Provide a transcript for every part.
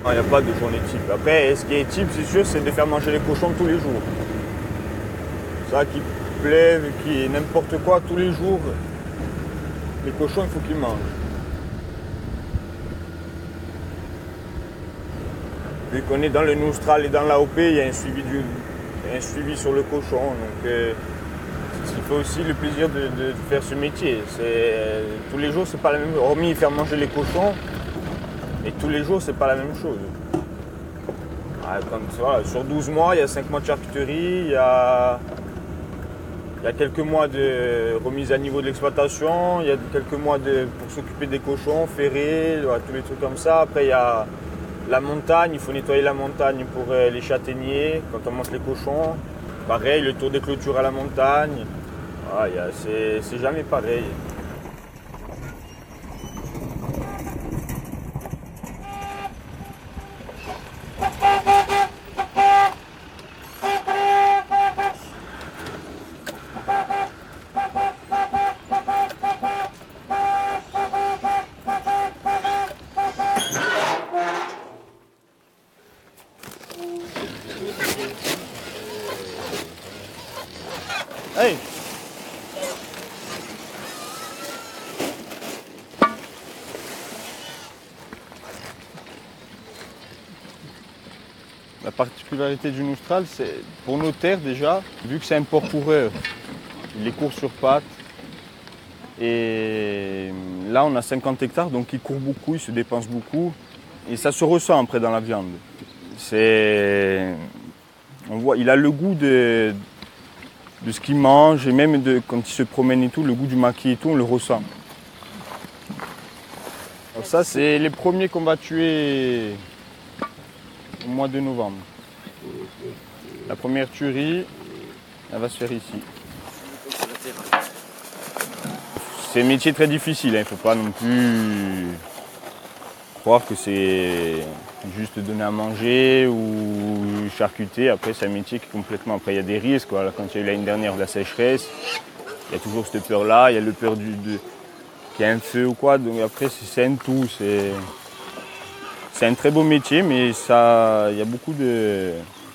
Il n'y a pas de journée type. Après, ce qui est type, c'est sûr, c'est de faire manger les cochons tous les jours. Ça, qu'il pleuve, qu'il y ait n'importe quoi, tous les jours, les cochons, il faut qu'ils mangent. Vu qu'on est dans le Noustral et dans l'AOP, il y a un suivi sur le cochon. Donc, il faut aussi le plaisir de faire ce métier. Tous les jours, c'est pas la même chose. Hormis faire manger les cochons, et tous les jours, c'est pas la même chose. Voilà, sur 12 mois, il y a 5 mois de charcuterie, il y a quelques mois de remise à niveau de l'exploitation, il y a quelques mois pour s'occuper des cochons, ferrer, voilà, tous les trucs comme ça. Après, il y a la montagne, il faut nettoyer la montagne pour les châtaigniers, quand on mange les cochons. Pareil, le tour des clôtures à la montagne. Voilà, c'est jamais pareil. Hey! La particularité du Noustral, c'est pour nos terres déjà, vu que c'est un porc coureur, il est court sur pattes. Et là, on a 50 hectares, donc il court beaucoup, il se dépense beaucoup. Et ça se ressent après dans la viande. On voit, il a le goût de ce qu'il mange, et même quand il se promène et tout, le goût du maquis et tout, on le ressent. Alors ça, c'est les premiers qu'on va tuer au mois de novembre. La première tuerie, elle va se faire ici. C'est un métier très difficile, il ne faut pas non plus croire que c'est juste donner à manger ou charcuter. Après, c'est un métier qui est complètement... Après, il y a des risques. Voilà. Quand il y a eu l'année dernière de la sécheresse, il y a toujours cette peur-là. Il y a le peur qu'il y a un feu ou quoi. Donc après, c'est un tout. C'est un très beau métier, mais ça, il y a beaucoup de...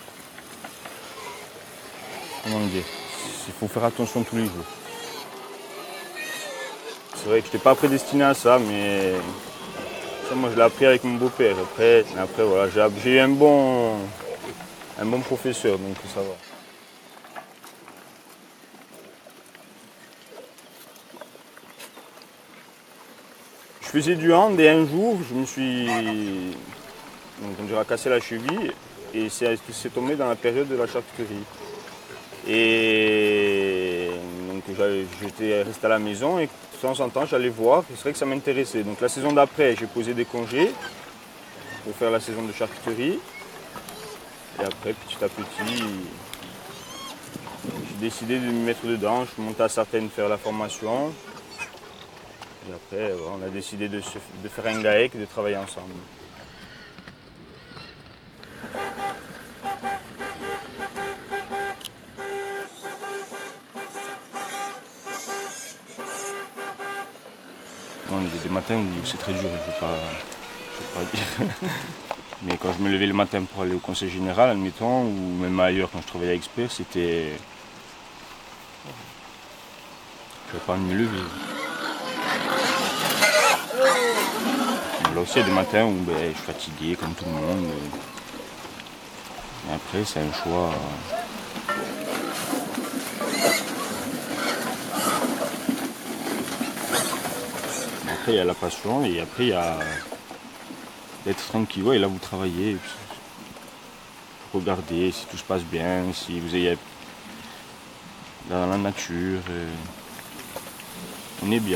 Comment dire? Il faut faire attention tous les jours. C'est vrai que je n'étais pas prédestiné à ça, mais ça, moi, je l'ai appris avec mon beau-père. Après voilà, j'ai eu un bon professeur, donc ça va. Je faisais du hand et un jour, je me suis cassé la cheville et c'est tombé dans la période de la charcuterie. Et donc j'étais resté à la maison et de temps en temps j'allais voir, c'est vrai que ça m'intéressait. Donc la saison d'après, j'ai posé des congés pour faire la saison de charcuterie. Et après, petit à petit, j'ai décidé de me mettre dedans. Je suis monté à Sartène faire la formation. Et après, on a décidé de faire un GAEC et de travailler ensemble. Il y a des matins où c'est très dur, je ne vais pas dire. Mais quand je me levais le matin pour aller au conseil général, admettons, ou même ailleurs quand je travaillais à Expert, c'était... Je n'avais pas envie de me lever. Là aussi, il y a des matins où je suis fatigué, comme tout le monde. Mais après, c'est un choix... Après, il y a la passion et après, il y a d'être tranquille. Ouais, et là, vous travaillez, regardez si tout se passe bien, si vous êtes dans la nature. On est bien.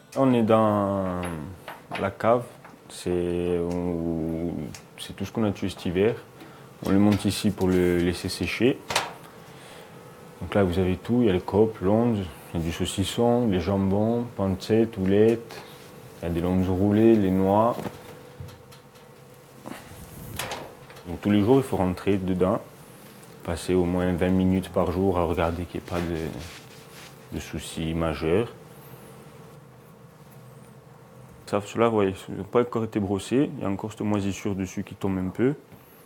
On est dans la cave, c'est tout ce qu'on a tué cet hiver. On le monte ici pour le laisser sécher. Donc là vous avez tout, il y a les copes, l'onze, il y a du saucisson, les jambons, pancette, houlette, il y a des longes roulées, les noix. Donc tous les jours il faut rentrer dedans, passer au moins 20 minutes par jour à regarder qu'il n'y ait pas de soucis majeurs. Ceux-là, vous voyez, ils n'ont pas encore été brossés. Il y a encore cette moisissure dessus qui tombe un peu.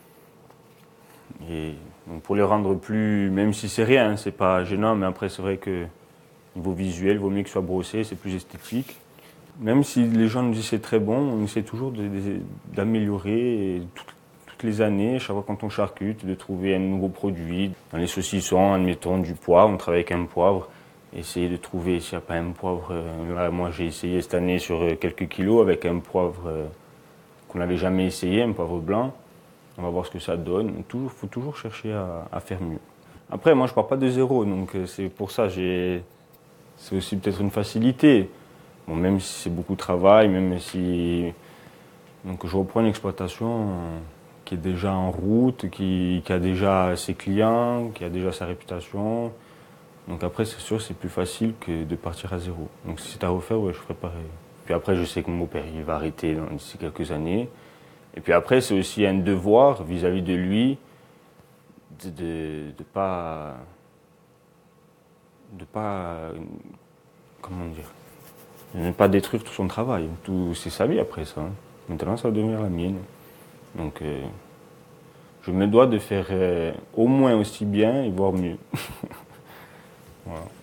Et donc pour les rendre plus, même si c'est rien, hein, c'est pas gênant, mais après c'est vrai que niveau visuel, il vaut mieux que ce soit brossé, c'est plus esthétique. Même si les gens nous disent c'est très bon, on essaie toujours d'améliorer toutes les années, chaque fois quand on charcute, de trouver un nouveau produit. Dans les saucissons, admettons du poivre, on travaille avec un poivre. Essayer de trouver s'il n'y a pas un poivre. Là, moi, j'ai essayé cette année sur quelques kilos avec un poivre qu'on n'avait jamais essayé, un poivre blanc. On va voir ce que ça donne. Il faut toujours chercher à faire mieux. Après, moi, je ne pars pas de zéro, donc c'est pour ça, c'est aussi peut-être une facilité. Bon, même si c'est beaucoup de travail, même si... Donc je reprends une exploitation qui est déjà en route, qui a déjà ses clients, qui a déjà sa réputation. Donc après, c'est sûr, c'est plus facile que de partir à zéro. Donc si c'est à refaire, ouais, je ferai pareil. Puis après, je sais que mon père, il va arrêter d'ici quelques années. Et puis après, c'est aussi un devoir vis-à-vis de lui de pas, comment dire, de ne pas détruire tout son travail. C'est sa vie après ça, hein. Maintenant, ça va devenir la mienne. Donc je me dois de faire au moins aussi bien et voire mieux. Voilà.